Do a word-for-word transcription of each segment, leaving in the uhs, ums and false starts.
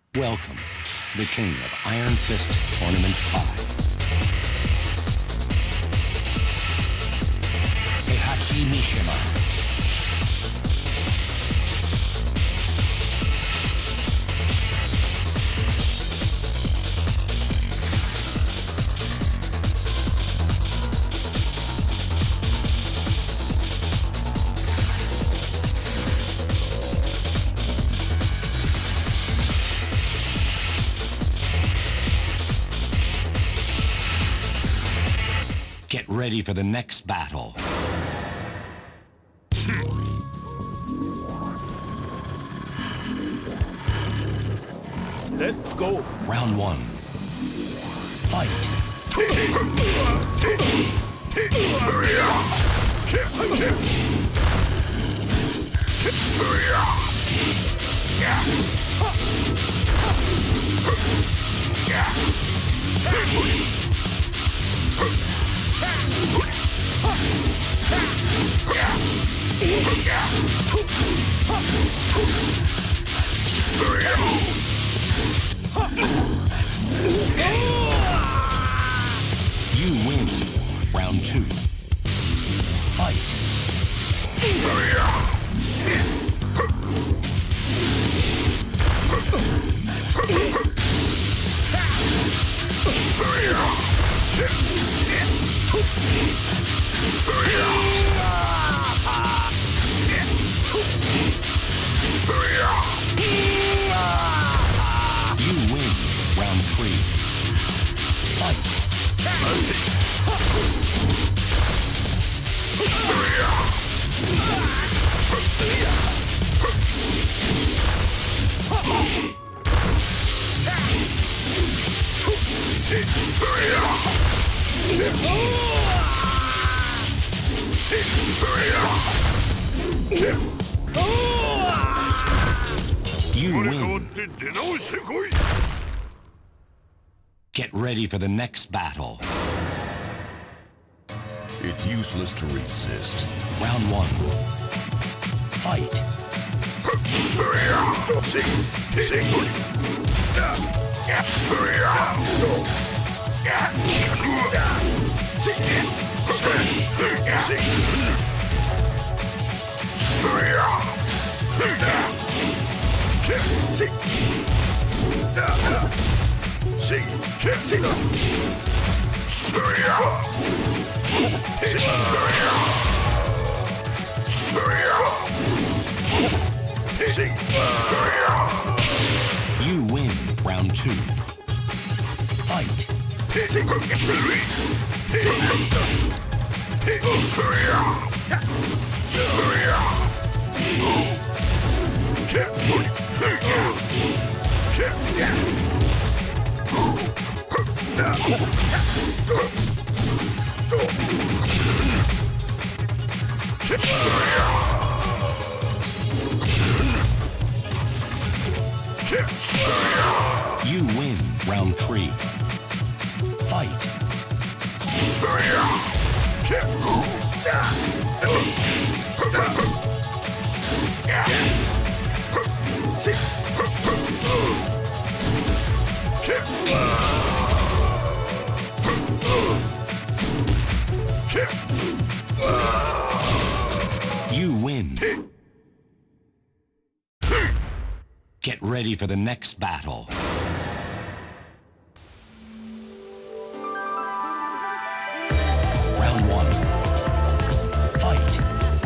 Welcome to the King of Iron Fist Tournament five. Heihachi Mishima. Get ready for the next battle. Let's go. Round one. Fight. You win. Round two. Fight. You win. Round three. Fight. You win. Get ready for the next battle. It's useless to resist. Round one. Fight. You win. Round two. Fight. You win. Round three. Fight. You win. Get ready for the next battle. Round one. Fight.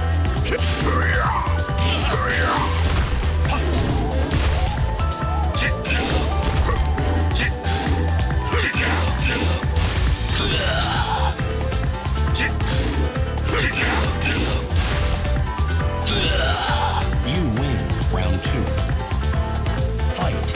You win. Round two. Fight.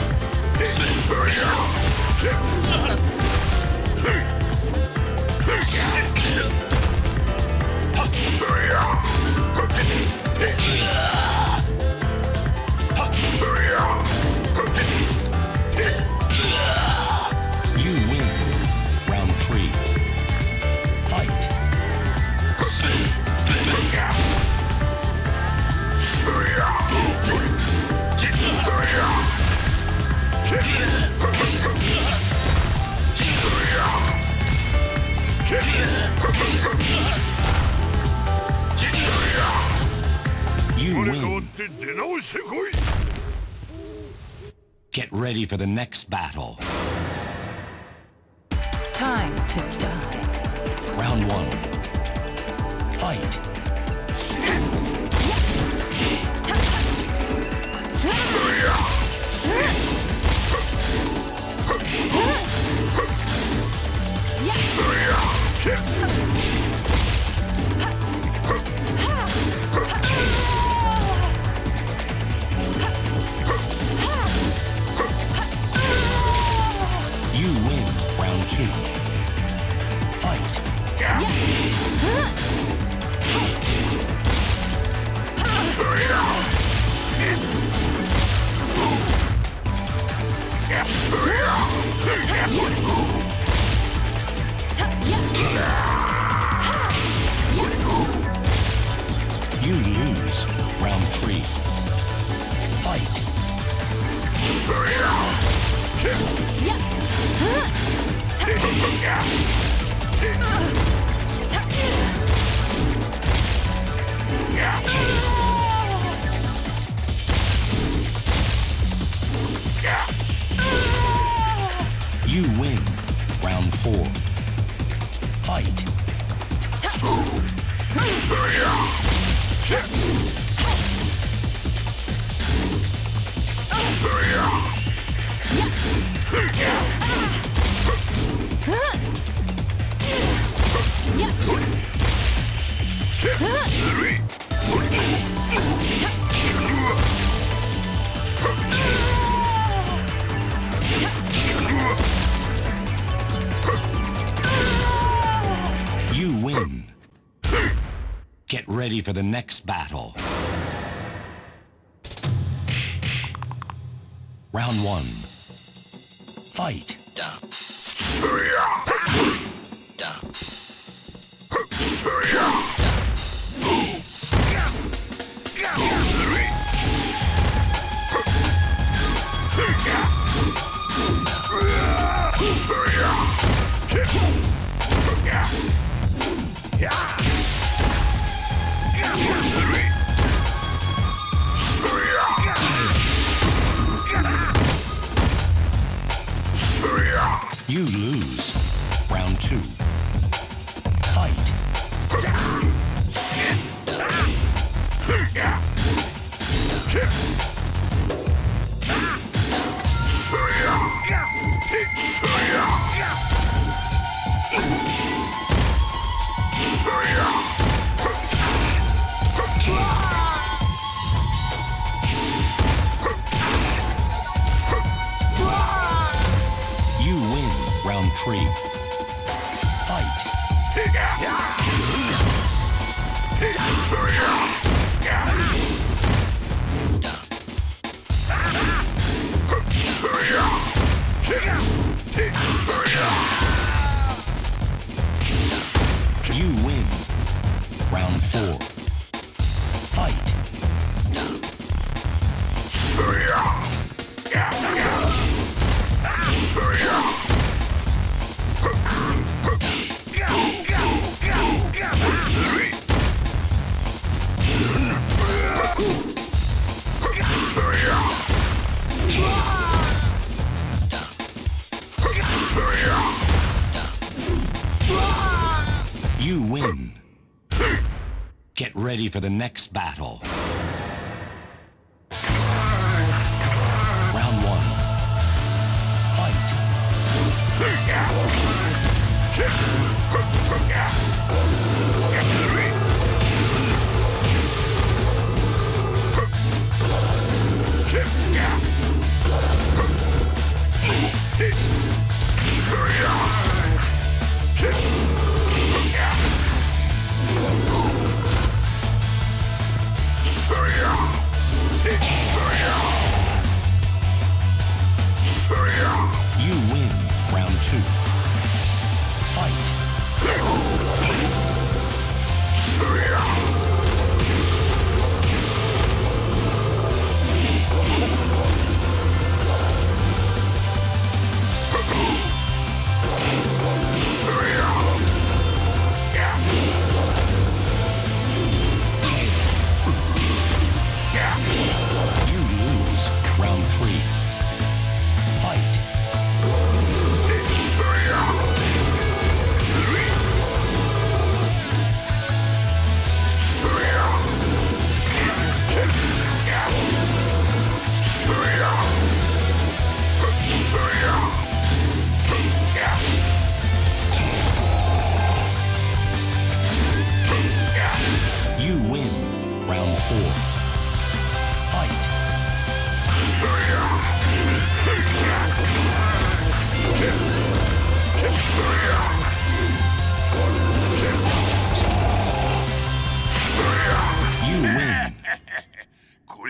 You win. Get ready for the next battle. Time to die. Round one. Fight. You win round two. Fight. You lose round three. Fight. You win round four. Fight. You win. Get ready for the next battle. Round one. Fight. You lose round two. Fight. You win round three. Fight. You win round four. Fight. You win. Get ready for the next battle. Round one. Fight.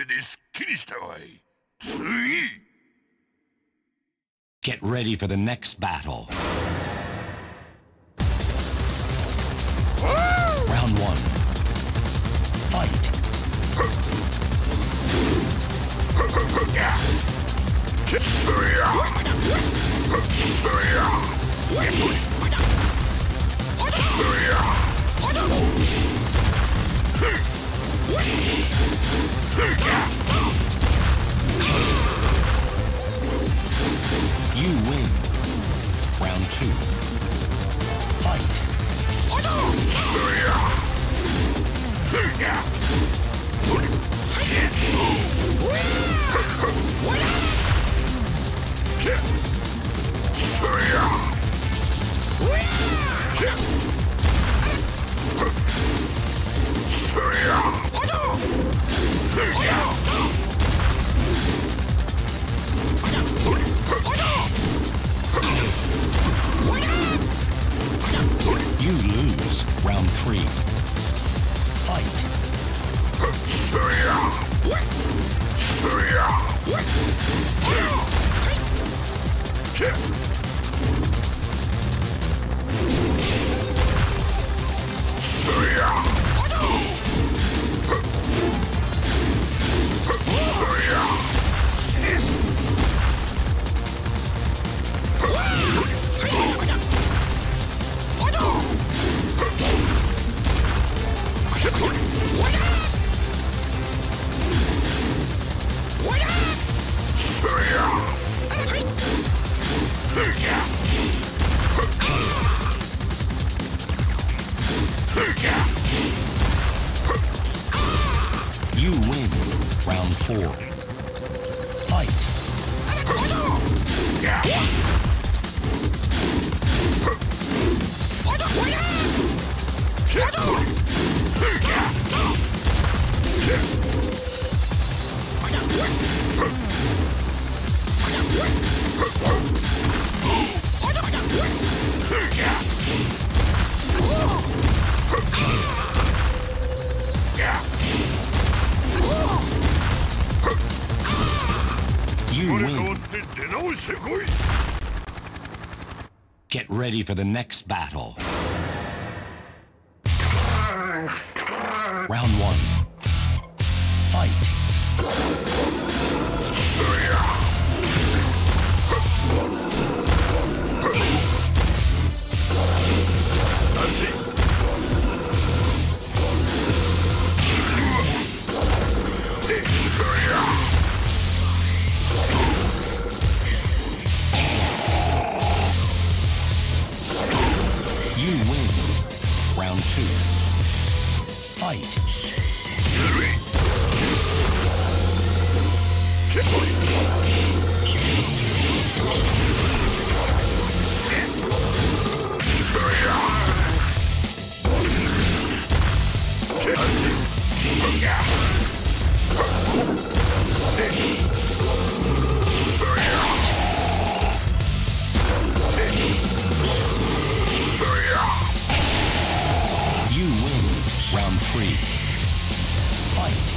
Get ready for the next battle. Round one. Fight. You win. Round two. Fight. You lose. Round three. Fight. You win. Round four. Fight. You win. Get ready for the next battle. Round one. Fight. You win. Round two. Fight. You win. Round three. Fight.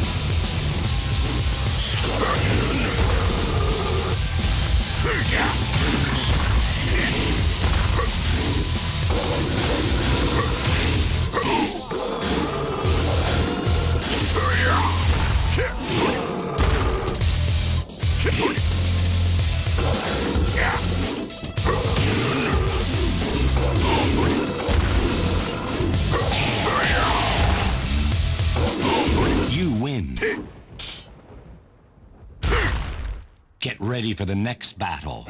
You win. Get ready for the next battle.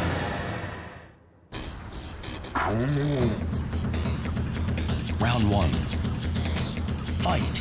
Round one. Fight.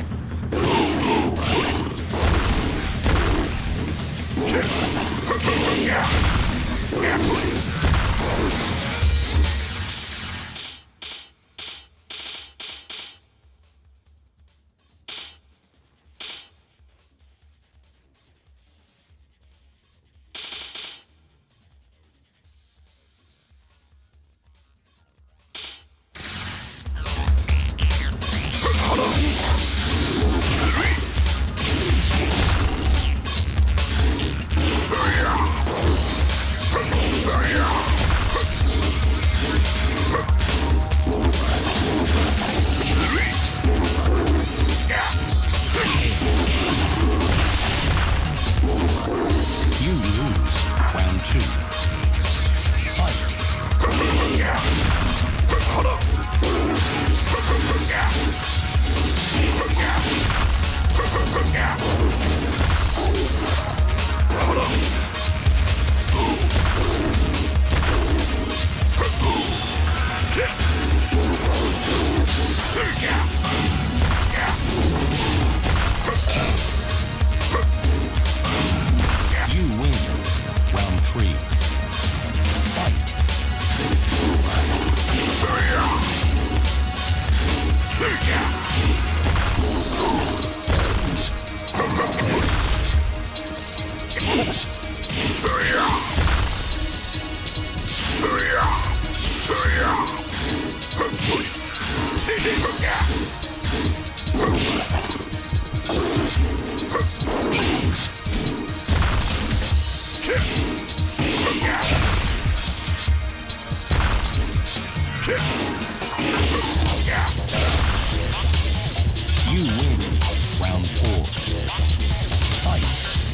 You win. Round four. Fight.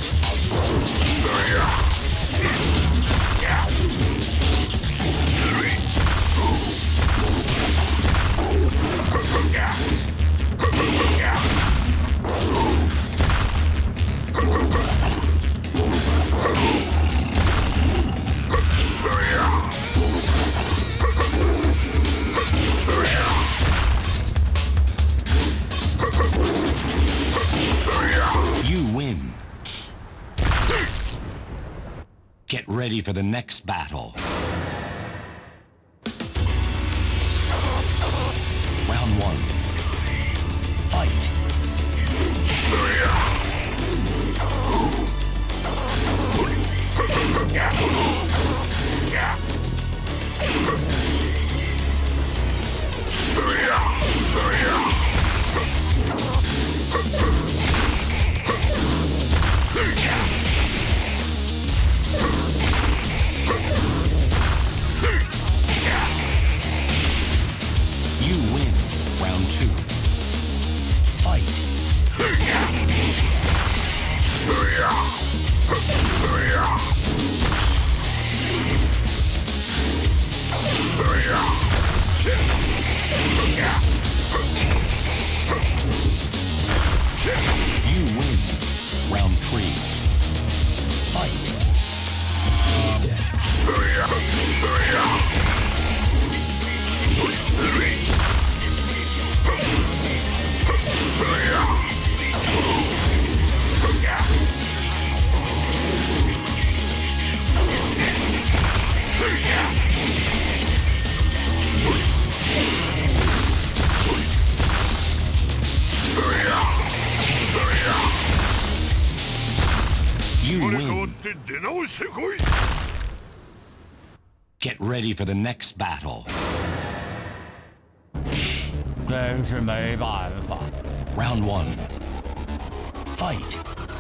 You win. Get ready for the next battle. Round one. Fight. You win. Round two. Fight. You win. Round three. Fight. You win. Get ready for the next battle. 真是没办法。 Round one. Fight.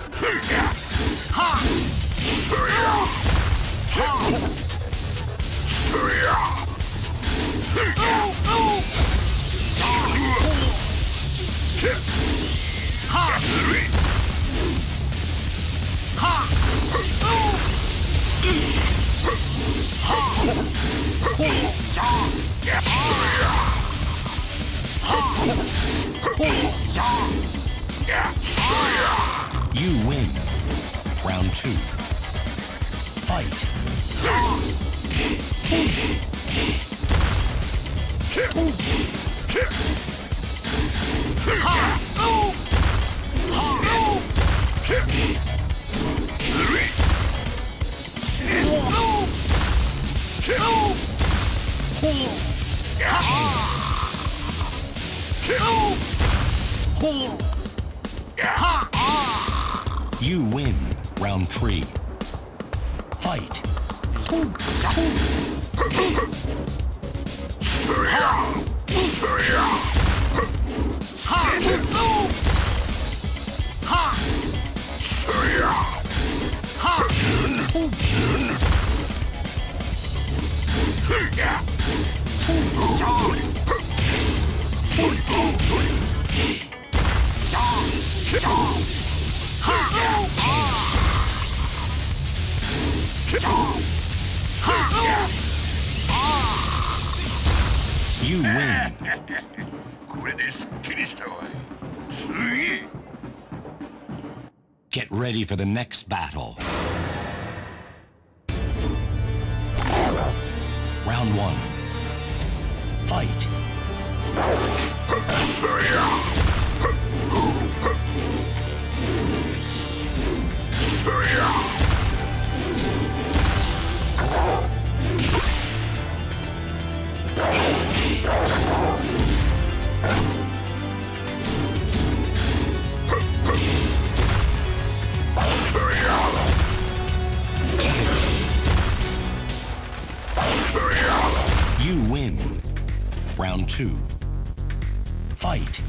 You win. Round two. Fight. You win. Round three. Fight. You win. Get ready for the next battle. Round one. Fight. Round two. Fight.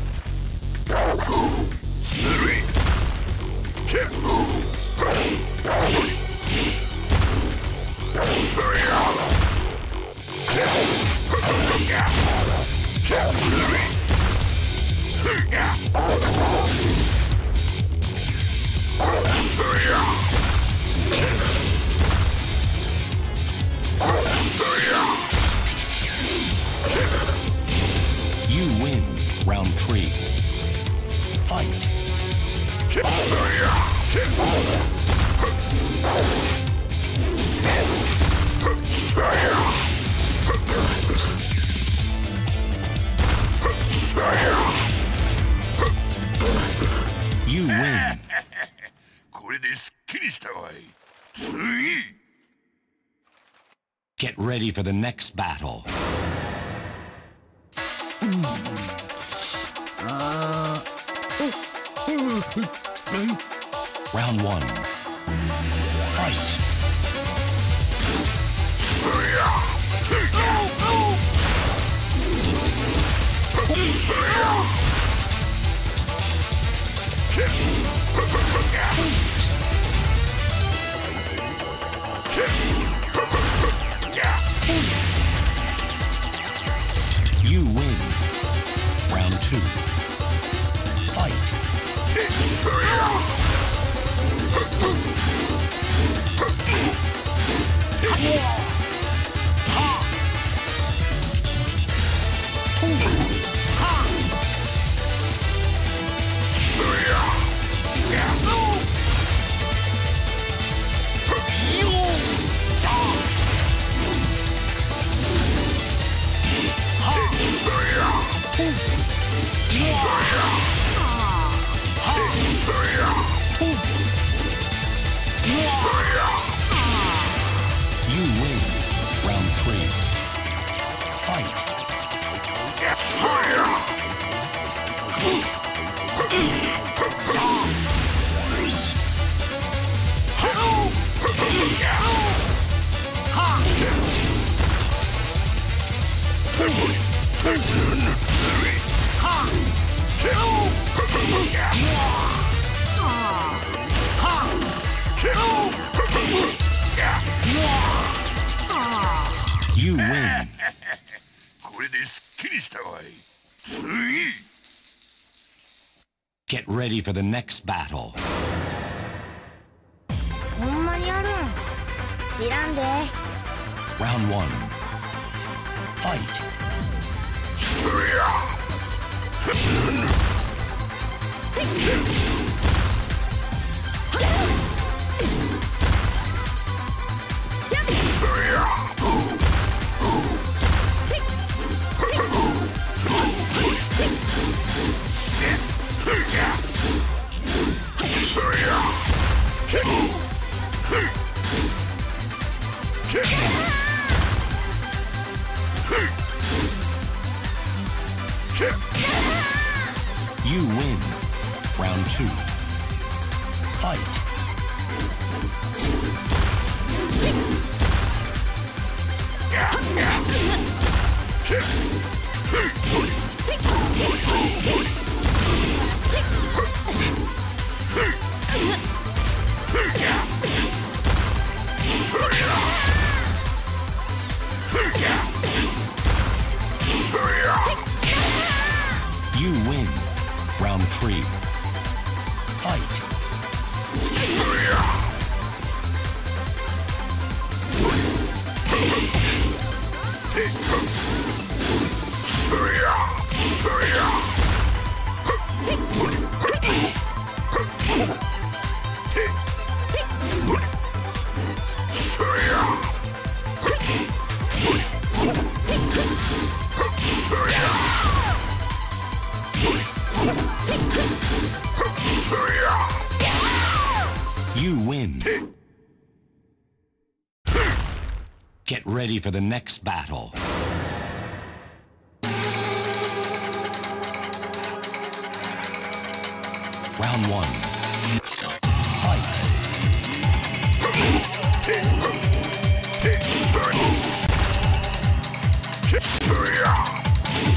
You win. Round three. Fight. You win. Get ready for the next battle. Round one. Fight. You win. Round two. Fight. You win. Round three. Fight. You win. Get ready for the next battle. Round one. Fight. You win. Round two. Fight. You win. Round three. Fight. You win. Get ready for the next battle. Round one. Fight. You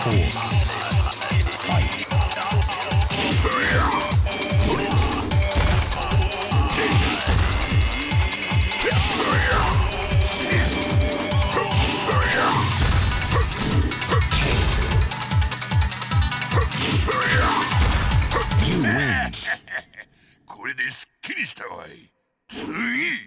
four. Fight. You win. これですっきりしたわい。次